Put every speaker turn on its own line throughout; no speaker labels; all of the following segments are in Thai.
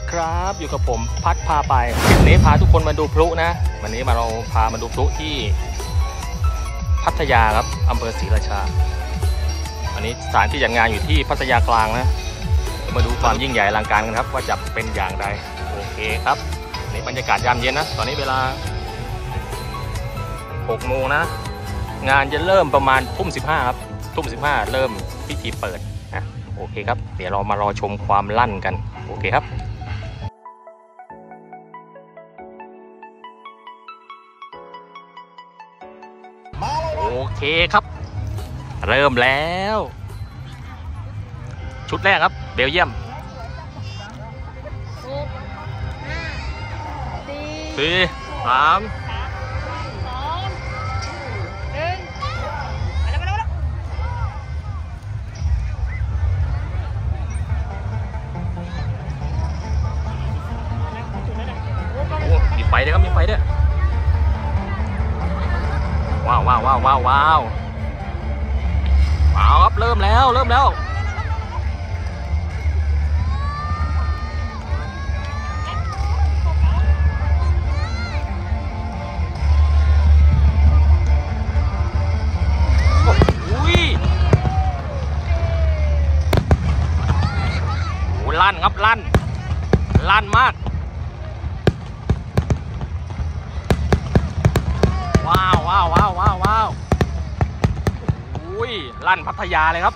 ครับอยู่กับผมพัดพาไปวันนี้พาทุกคนมาดูพลุนะวันนี้เราพามาดูพลุที่พัทยาครับอำเภอศรีราชาอันนี้สถานที่จัดงานอยู่ที่พัทยากลางนะมาดูความยิ่งใหญ่อลังการกันครับว่าจะเป็นอย่างไรโอเคครับนี่บรรยากาศยามเย็นนะตอนนี้เวลา6 โมงนะงานจะเริ่มประมาณทุ่ม 15ครับทุ่ม 15เริ่มพิธีเปิดนะโอเคครับเดี๋ยวเรามารอชมความลั่นกันโอเคครับโอเคครับเริ่มแล้วชุดแรกครับเบลเยียม4 3มีไฟด้วยครับมีไฟด้วยว้าวครับเริ่มแล้วลั่นครับลั่นมากว้าวอุ้ยลั่นพัทยาเลยครับ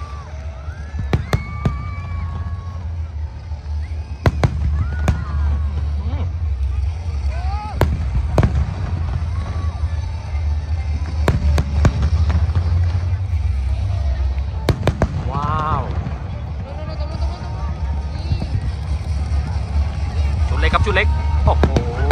ว้าวชุดเล็กครับชุดเล็กโอ้โห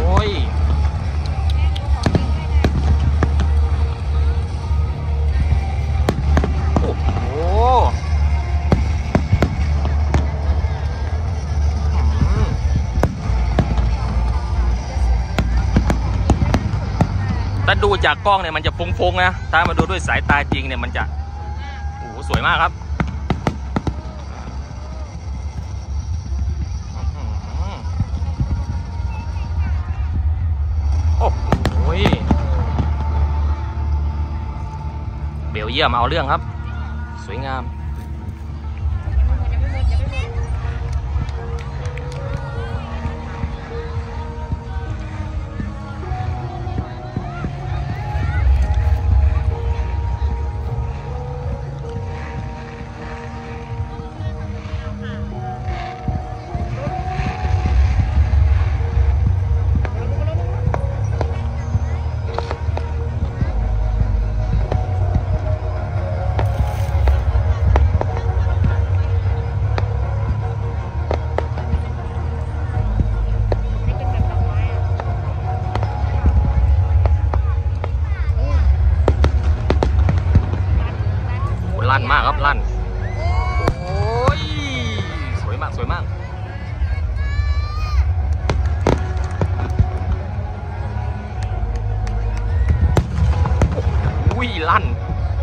ถ้าดูจากกล้องเนี่ยมันจะฟุ้งๆนะถ้ามาดูด้วยสายตาจริงเนี่ยมันจะโอ้โหสวยมากครับโอ้โหเบลเยียมเอาเรื่องครับสวยงามลั่นมากครับลั่นโอ้ยสวยมากอุ้ยลั่น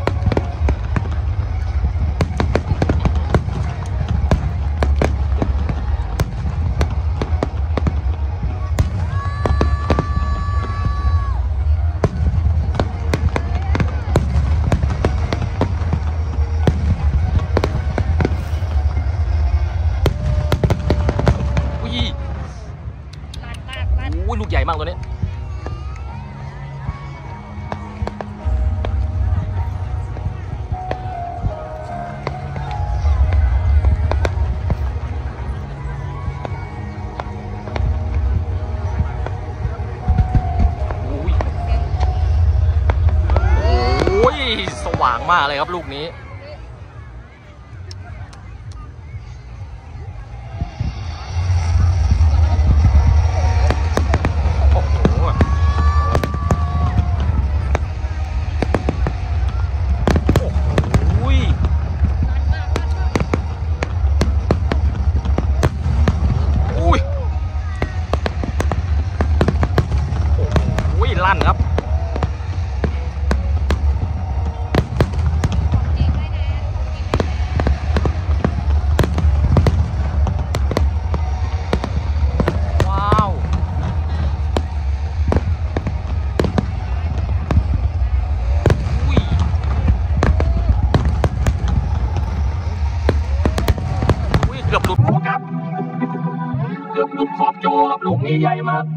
ลูกใหญ่มากตัวนี้โอ้ยสว่างมากเลยครับลูกนี้ลั่นครับ โนี้ใหญ่มาก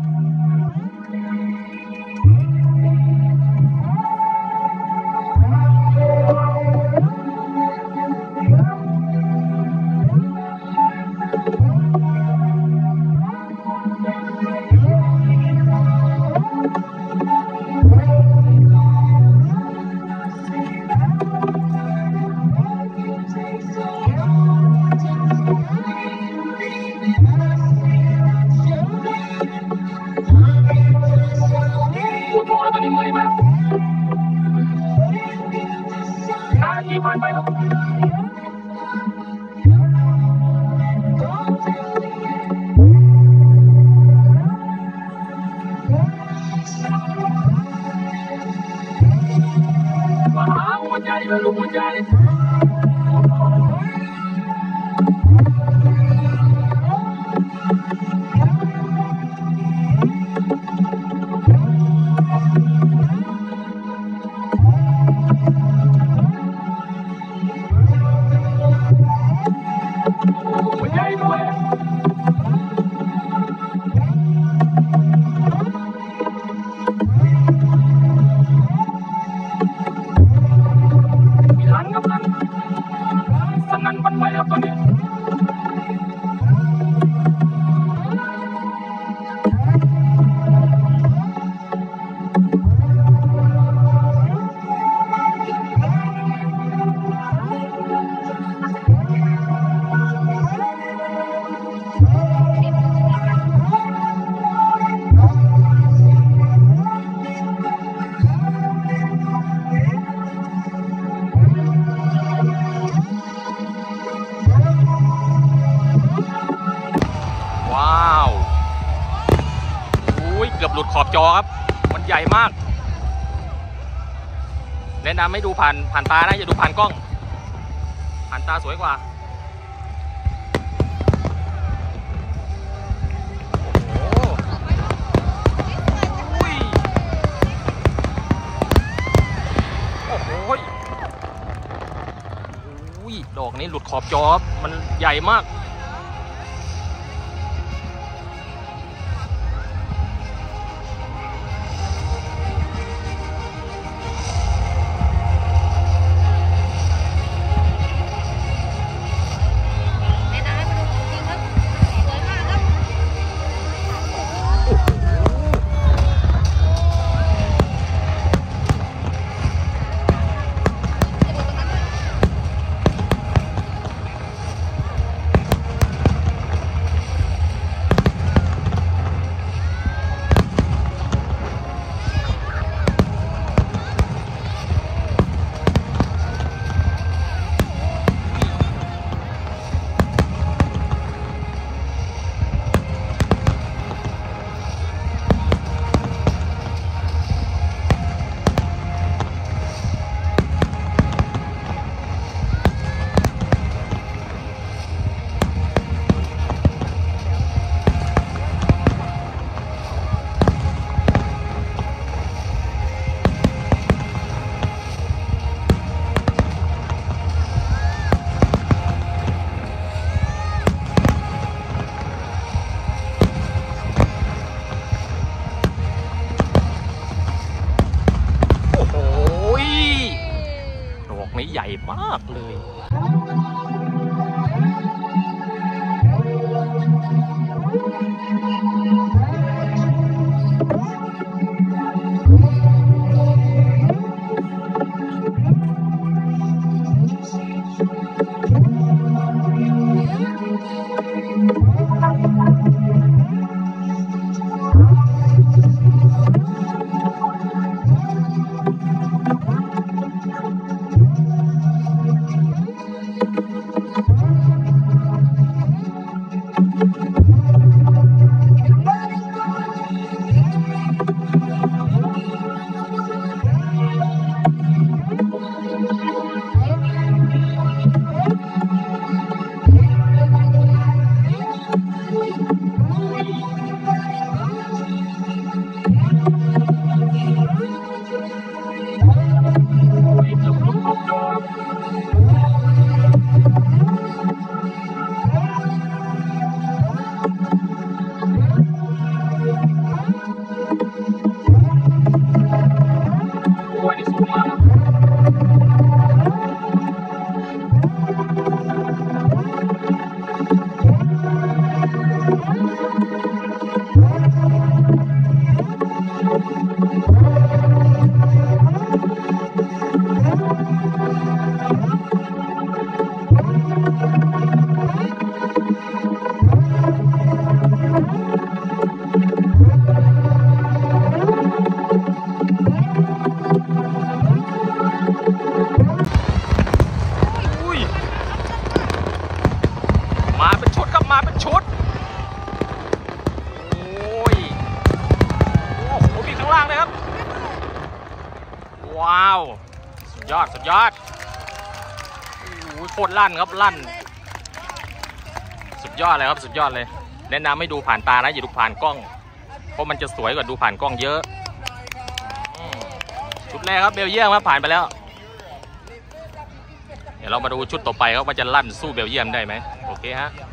เกือบหลุดขอบจอครับมันใหญ่มากแนะนำให้ดูผ่านตานะอย่าดูผ่านกล้องผ่านตาสวยกว่าโอ้โหดอกนี้หลุดขอบจอมันใหญ่มากใหญ่มากเลยว้าวสุดยอดสุดยอดโอ้โหโคตรลั่นครับลั่นสุดยอดเลยครับสุดยอดเลยแนะนำให้ดูผ่านตานะอย่าดูผ่านกล้องเพราะมันจะสวยกว่าดูผ่านกล้องเยอะชุดแรกครับเบลเยียมครับผ่านไปแล้วเดี๋ยวเรามาดูชุดต่อไปครับว่าจะลั่นสู้เบลเยียมได้ไหมโอเคฮะ